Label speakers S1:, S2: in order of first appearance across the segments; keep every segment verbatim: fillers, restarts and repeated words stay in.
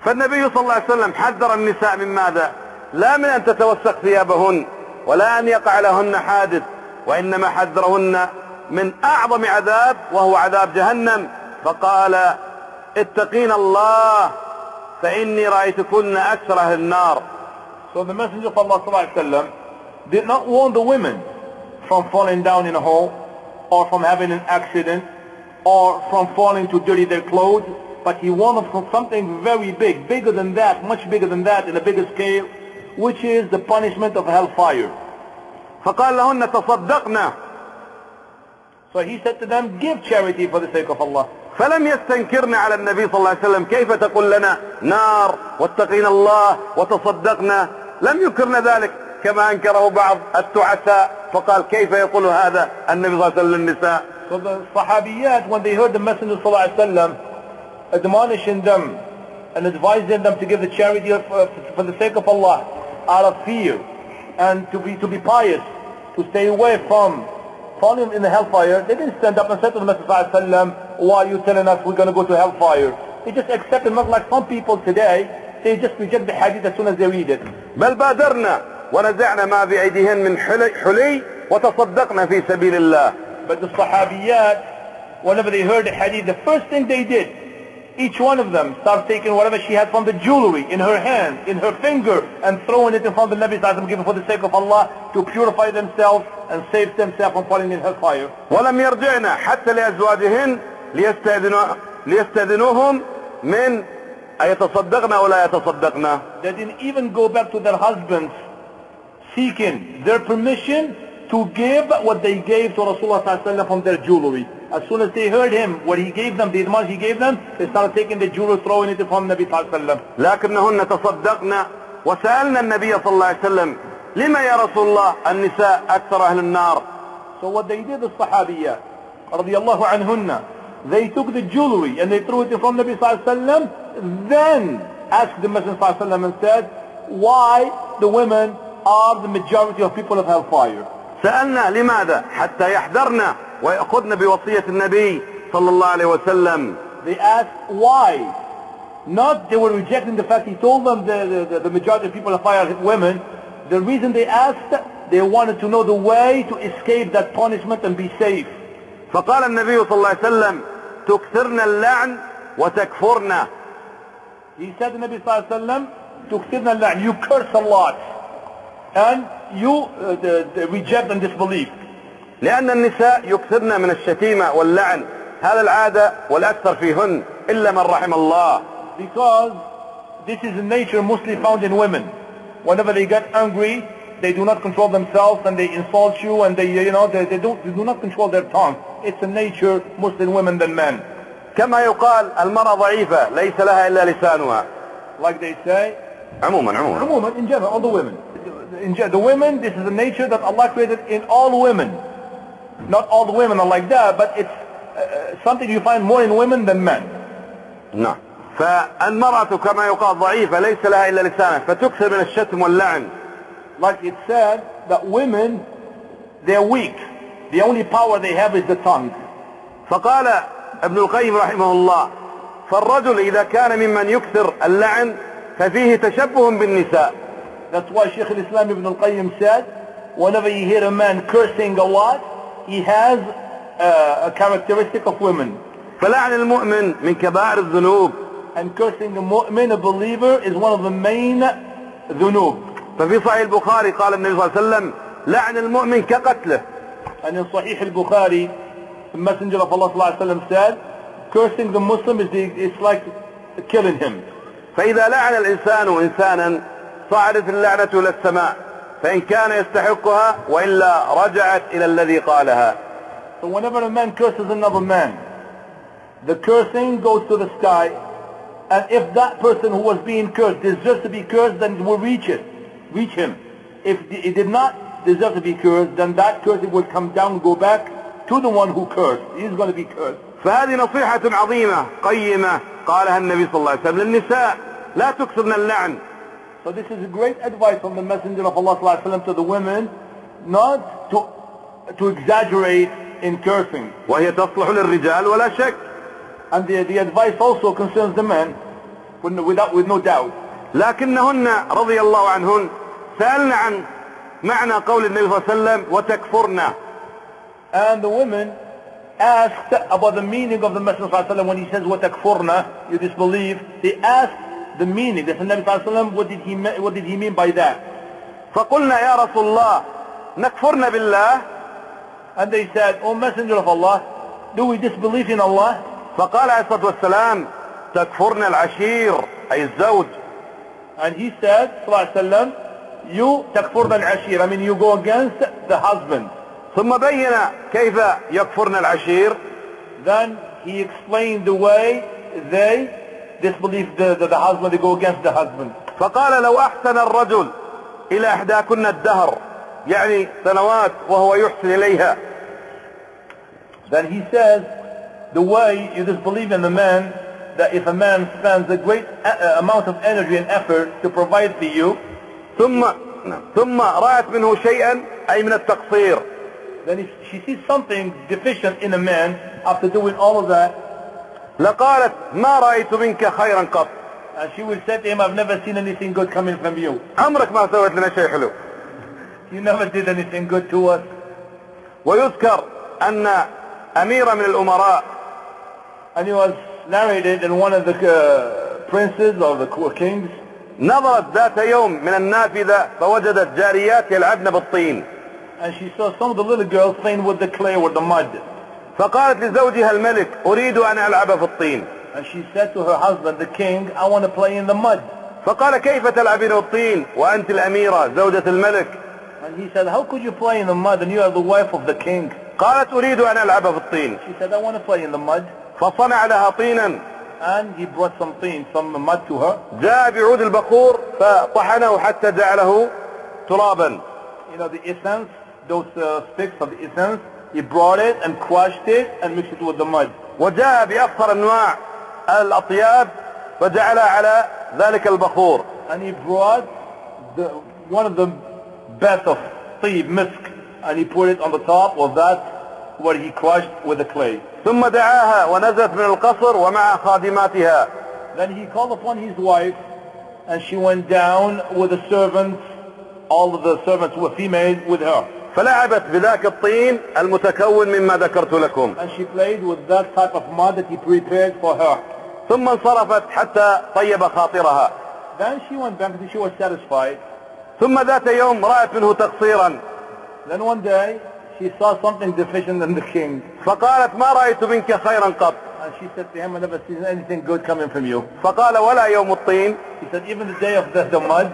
S1: فالنبي صلى الله عليه وسلم حذر النساء من ماذا؟ لا من ان تتوسخ ثيابهن ولا ان يقع لهن حادث، وانما حذرهن من اعظم عذاب وهو عذاب جهنم، فقال اتقين الله فاني رايتكن اكثر اهل النار.
S2: So the Messenger of Allah sallallahu alaihi wasallam did not warn the women from falling down in a hole, or from having an accident, or from falling to dirty their clothes, but he warned them from something very big, bigger than that, much bigger than that, in a bigger scale, which is the punishment of hellfire.
S1: فقال لهن تصدقنا.
S2: So he said to them, give charity for the sake of Allah.
S1: فلم يستنكرن على النبي صلى الله عليه وسلم كيف تقول لنا نار واتقين الله وتصدقنا، لم ينكرن ذلك كما انكره بعض التعساء فقال كيف يقول هذا النبي صلى الله عليه وسلم للنساء.
S2: So the Sahabiyat, when they heard the Messenger صلى الله عليه وسلم admonishing them and advising them to give the charity of, uh, for the sake of Allah out of fear, and to be to be pious, to stay away from falling in the hellfire, they didn't stand up and say to the Messenger صلى الله عليه وسلم, why are you telling us we're going to go to hellfire? They just accepted, not like some people today, they just reject the hadith as soon as they read it.
S1: بل بادرنا ونزعنا ما بأيديهن من حلي وتصدقنا في سبيل الله.
S2: But the Sahabiyat, whenever they heard the hadith, the first thing they did, each one of them started taking whatever she had from the jewelry in her hand, in her finger, and throwing it in front of the Nabi sallallahu alaihi wasallam, given for the sake of Allah, to purify themselves and save themselves from falling in hellfire.
S1: ولم يرجعنا حتى لأزواجهن ليستأذنوا ليستأذنوهم من أيتصدقن ولا يتصدقن.
S2: They didn't even go back to their husbands seeking their permission to give what they gave to Rasulullah sallallahu alaihi wasallam from their jewelry. As soon as they heard him, what he gave them, the advice he gave them, they started taking the jewelry, throwing it from Nabi sallallahu alaihi wasallam.
S1: لكنهن تصدقن وسألنا النبي صلى الله عليه وسلم لما يا رسول الله النساء أكثر أهل النار.
S2: So what they did, the Sahabiyya radiyallahu anhunna, they took the jewelry and they threw it in front of Nabi sallallahu alaihi wasallam, then asked the Messenger sallallahu alaihi wasallam and said, why the women are the majority of people of hellfire.
S1: سألنا لماذا حتى يحذرنا ويأخذنا بوصية النبي صلى الله عليه وسلم.
S2: They asked why. Not they were rejecting the fact he told them the, the, the majority of people of fire are women. The reason they asked, they wanted to know the way to escape that punishment and be safe.
S1: فقال النبي صلى الله عليه وسلم تكثرن اللعن وتكفرن.
S2: He said to Nabi sallallahu alaihi wasallam, تكثرن اللعن, you curse a lot and you uh, the, the reject and disbelieve.
S1: لأن النساء يكثرن من الشتيمة واللعن، هذا العادة والأكثر فيهن إلا من رحم الله.
S2: Because this is a nature mostly found in women. Whenever they get angry, they do not control themselves and they insult you and they, you know, they, they, don't, they do not control their tongue. It's a nature mostly in women than men.
S1: كما يقال المرأة ضعيفة ليس لها إلا لسانها.
S2: Like they say.
S1: عموما عموما.
S2: عموما in general, all the women. In the women, this is a nature that Allah created in all women. Not all the women are like that, but it's uh, something you find more in women than men.
S1: نعم. فالمرأة كما يقال ضعيفة ليس لها إلا لسانها فتكثر من الشتم واللعن.
S2: Like it said that women, they're weak. The only power they have is the tongue.
S1: فقال ابن القيم رحمه الله فالرجل إذا كان ممن يكثر اللعن ففيه تشبه بالنساء.
S2: That's why Shaykh al-Islam Ibn al-Qayyim said, whenever you hear a man cursing a lot, he has uh, a characteristic of women.
S1: فلعن المؤمن من كبائر الذنوب.
S2: And cursing a mu'min, a believer, is one of the main dhunub.
S1: ففي صحيح البخاري قال النبي صلى الله عليه وسلم لعن المؤمن كقتله.
S2: And in Sahih al-Bukhari, the Messenger of Allah sallallahu alaihi wasallam said, cursing the Muslim is the, it's like killing him.
S1: فإذا لعن الإنسان إنسانا صعدت اللعنة إلى السماء فإن كان يستحقها وإلا رجعت إلى الذي قالها.
S2: So whenever a man curses another man, the cursing goes to the sky, and if that person who was being cursed deserves to be cursed, then it will reach it, reach him. If he did not deserve to be cursed, then that cursing would come down and go back to the one who cursed. He's going to be cursed.
S1: فهذه نصيحة عظيمة قيمة قالها النبي صلى الله عليه وسلم للنساء لا تكثرن اللعن.
S2: So this is a great advice from the Messenger of Allah sallallahu alaihi wasallam to the women, not to to exaggerate in cursing.
S1: وهي تصلح للرجال ولا شك.
S2: And the, the advice also concerns the men. without, with no doubt.
S1: لكنهن رضي الله عنهن سألنا عن معنى قول النبي صلى الله عليه وسلم وتكفرن.
S2: And the women asked about the meaning of the Messenger صلى الله عليه وسلم when he says وتكفرن, you disbelieve. They asked the meaning. They said, Nabi صلى الله عليه وسلم, what did he what did he mean by that?
S1: فقلنا يا رسول الله نكفرن بالله.
S2: And they said, O Messenger of Allah, do we disbelieve in Allah?
S1: فقال عليه الصلاة والسلام تكفرن العشير أي الزوج.
S2: And he said صلى الله عليه وسلم, you تكفرن العشير, I mean you go against the husband.
S1: ثم بين كيف يكفرن العشير.
S2: Then he explained the way they disbelieve the, the, the husband, they go against the husband.
S1: فقال لو أحسن الرجل إلى إحداكن الدهر يعني سنوات وهو يحسن إليها.
S2: Then he says the way you disbelieve in the man, that if a man spends a great uh, amount of energy and effort to provide for you,
S1: ثم ثم رأت منه شيئا أي من التقصير.
S2: then if she sees something deficient in a man after doing all of that,
S1: لقالت ما رأيت منك خيرا قط.
S2: and she will say to him, I've never seen anything good coming from you.
S1: عمرك ما سويت لنا شيء حلو.
S2: You never did anything good to us.
S1: ويذكر أن أميرا من الأمراء
S2: And it was narrated in one of the uh, princes or the kings,
S1: نظرت ذات يوم من النافذة فوجدت جاريات يلعبن بالطين.
S2: and she saw some of the little girls playing with the clay or the mud.
S1: فقالت لزوجها الملك أريد أن ألعب في الطين.
S2: And she said to her husband, the king, I want to play in the mud.
S1: فقال كيف تلعبين بالطين وأنت الأميرة زوجة الملك.
S2: And he said, how could you play in the mud and you are the wife of the king?
S1: قالت أريد أن ألعب في الطين.
S2: She said, I want to play in the mud.
S1: فصنع لها طينا.
S2: And he brought some things, some mud to her.
S1: جاء بعود البخور فطحنه حتى جعله ترابا.
S2: You know, the essence, those uh, sticks of the essence, he brought it and crushed it and mixed it with the mud.
S1: وجاء بأفخر أنواع الأطياب فجعلها على ذلك البخور.
S2: And he brought the, one of the best of طيب, misk, and he put it on the top of that what he crushed with the clay.
S1: ثم دعاها ونزلت من القصر ومع خادماتها.
S2: Then he called upon his wife, and she went down with the servants, all of the servants were female with her.
S1: فلعبت بذاك الطين المتكون مما ذكرت لكم.
S2: And she played with that type of mud that he prepared for her.
S1: ثم انصرفت حتى طيب خاطرها.
S2: Then she went back until she was satisfied.
S1: ثم ذات يوم رأت منه تقصيرا.
S2: Then one day she saw something deficient in the king.
S1: فقالت ما رأيت منك خيرا قط.
S2: And she said to him, I never seen anything good coming from you.
S1: فقال ولا يوم الطين.
S2: He said, even the day of the, the mud.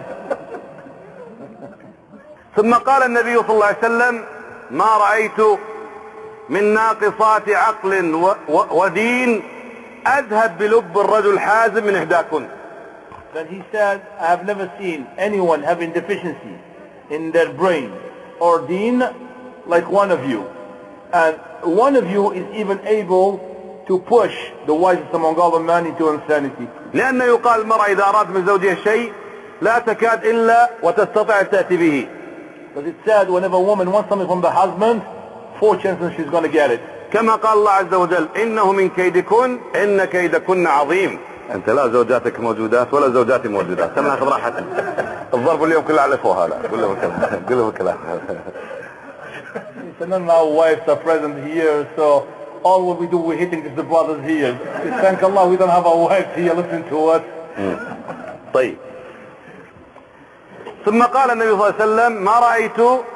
S1: ثم قال النبي صلى الله عليه وسلم ما رأيت من ناقصات عقل ودين أذهب بلب الرجل حازم من إحداكن.
S2: Then he said, I have never seen anyone having deficiency in their brain or deen like one of you. And one of you is even able to push the wisest among all the men into insanity.
S1: لأنه يقال المرأة إذا أراد من زوجها شيء لا تكاد إلا وتستطيع أن تأتي به.
S2: Because it said whenever a woman wants something from the husband, four chances she's going to get it.
S1: كما قال الله عز وجل إنه من كيدكن إن كيدكن عظيم. أنت لا زوجاتك موجودات ولا زوجاتي موجودات. أنا ناخذ راحتنا. الضرب اليوم كله على فوق هذا. قول له كلام. قول له كلام.
S2: So none of our wives are present here, so all what we do we're hitting is the brothers here. Thank Allah we don't have our wives here listening to us.
S1: طيب. ثم قال النبي صلى الله عليه وسلم ما رأيت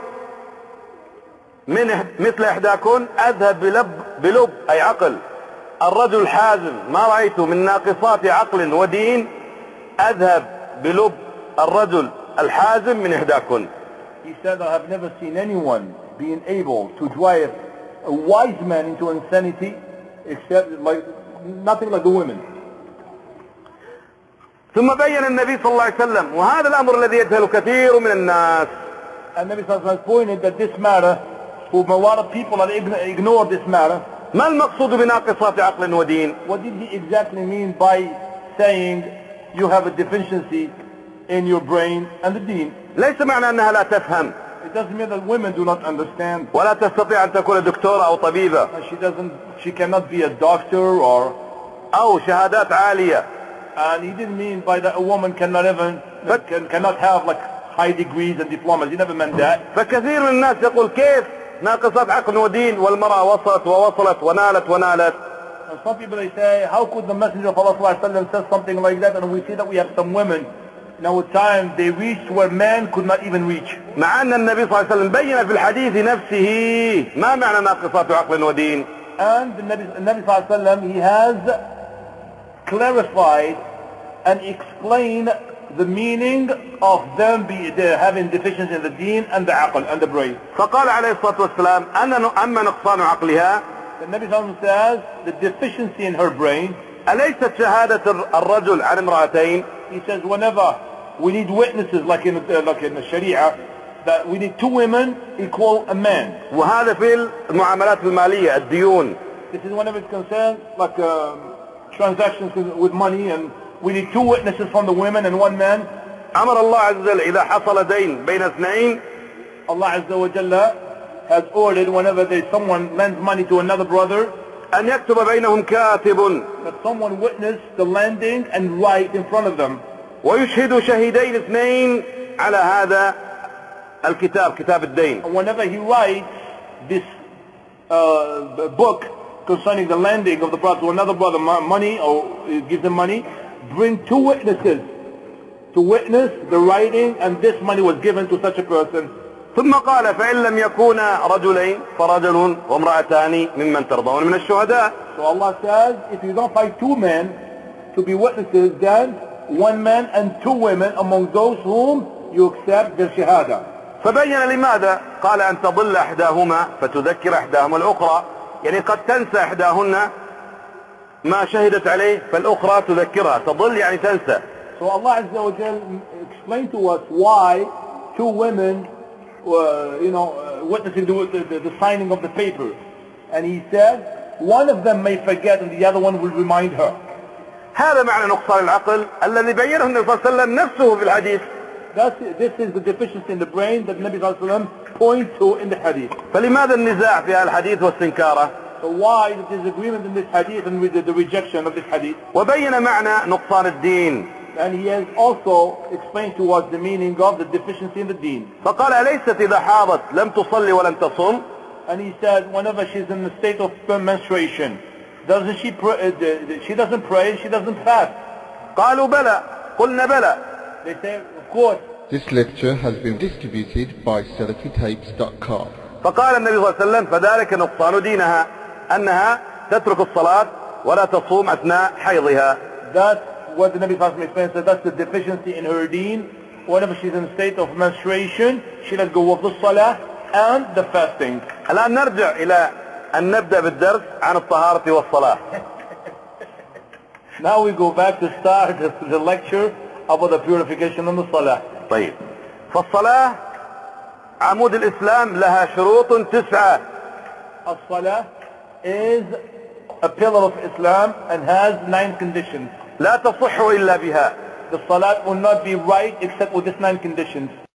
S1: من مثل إحداكن أذهب بلب بلب أي عقل الرجل الحازم ما رأيت من ناقصات عقل ودين أذهب بلب الرجل الحازم من إحداكن.
S2: He said, I have never seen anyone being able to drive a wise man into insanity except like nothing like the women.
S1: ثم بين النبي صلى الله عليه وسلم وهذا الأمر الذي يجهل كثير من الناس.
S2: And Nabi Sallallahu Alaihi Wasallam pointed that this matter, whom a lot of people have ignored this matter.
S1: ما المقصود بناقصات عقل ودين؟
S2: What did he exactly mean by saying you have a deficiency in your brain and the deen?
S1: ليس معنى أنها لا تفهم.
S2: It doesn't mean that women do not understand.
S1: ولا تستطيع أن تكون دكتورة أو طبيبة.
S2: She doesn't, she cannot be a doctor or
S1: أو شهادات عالية.
S2: And he didn't mean by that a woman cannot even,
S1: But-
S2: can, cannot have like high degrees and diplomas. He never meant that.
S1: فكثير من الناس يقول كيف ناقصات عقل ودين والمرأة وصلت ووصلت ونالت ونالت.
S2: And some people they say, how could the Messenger of Allah sallallahu alaihi wasallam say something like that? And we see that we have some women in our time, they reached where men could not even reach.
S1: مع أن النبي صلى الله عليه وسلم بين في الحديث نفسه ما معنى ناقصات عقل ودين.
S2: And the Nabi, the Nabi sallallahu alaihi wasallam, he has clarified and explained the meaning of them be, having deficiency in the deen and the aql and the brain.
S1: فقال عليه الصلاة والسلام أن أما نقصان عقلها
S2: The Nabi sallallahu alaihi wasallam says the deficiency in her brain.
S1: أليست شهادة الرجل عن امرأتين.
S2: He says whenever we need witnesses like in uh, like in the Sharia, that we need two women equal a man.
S1: وهذا في المعاملات المالية الديون.
S2: This is whenever it's concerned like um, transactions with money, and we need two witnesses from the women and one man.
S1: أمر الله عز وجل إذا حصل دين بين اثنين
S2: Allah Azza wa Jalla has ordered whenever there's someone lends money to another brother,
S1: أن يكتب بينهم كاتب
S2: that someone witness the lending and write in front of them.
S1: ويشهد شهيدين اثنين على هذا الكتاب كتاب الدين.
S2: And whenever he writes this uh, book concerning the lending of the brother to another brother money, or he gives him money, bring two witnesses to witness the writing, and this money was given to such a person.
S1: ثم قال فإن لم يكونا رجلين فرجل وامرأتان ممن ترضون من الشهداء.
S2: So Allah says, if you don't find two men to be witnesses, then one man and two women among those whom you accept their shahada.
S1: فبين لماذا قال أن تضل إحداهما فتذكر إحداهما الأخرى، يعني قد تنسى إحداهن ما شهدت عليه فالأخرى تذكرها. تضل يعني تنسى.
S2: So Allah Azza wa Jal explained to us why two women were, you know, uh, witnessing the, the, the signing of the paper. And he said, one of them may forget and the other one will remind her.
S1: هذا معنى نقصان العقل الذي بينه النبي صلى الله عليه وسلم نفسه في الحديث.
S2: That's, this is the deficiency in the brain that Nabi Sallallahu Alaihi Wasallam points to in the hadith.
S1: فلماذا النزاع في هذا الحديث واستنكاره؟
S2: So why the disagreement in this hadith and with the, the rejection of this hadith?
S1: وبين معنى نقصان الدين.
S2: And he has also explained to us the meaning of the deficiency in the deen.
S1: فقال أليست إذا حاضت لم تصلي ولم تصم؟
S2: And he said whenever she's in the state of menstruation, doesn't she pray, uh, she doesn't pray, she doesn't fast.
S1: قالوا بلى قلنا بلى.
S2: They say, of course.
S3: This lecture has been distributed by Salafi Tapes dot com.
S1: فقال النبي صلى الله عليه وسلم فذلك نقصان دينها أنها تترك الصلاة ولا تصوم أثناء حيضها.
S2: That's what the Nabi Sallallahu Alaihi Wasallam explained. So that's the deficiency in her deen. Whenever she's in a state of menstruation, she let go of the salah and the fasting.
S1: الآن نرجع إلى أن نبدأ بالدرس عن الطهارة والصلاة.
S2: Now we go back to start the, the lecture about the purification and the salah.
S1: طيب فالصلاة عمود الإسلام لها شروط تسعة.
S2: As-salah is a pillar of Islam and has nine conditions.
S1: لا تصح إلا بها.
S2: The salat will not be right except with these nine conditions.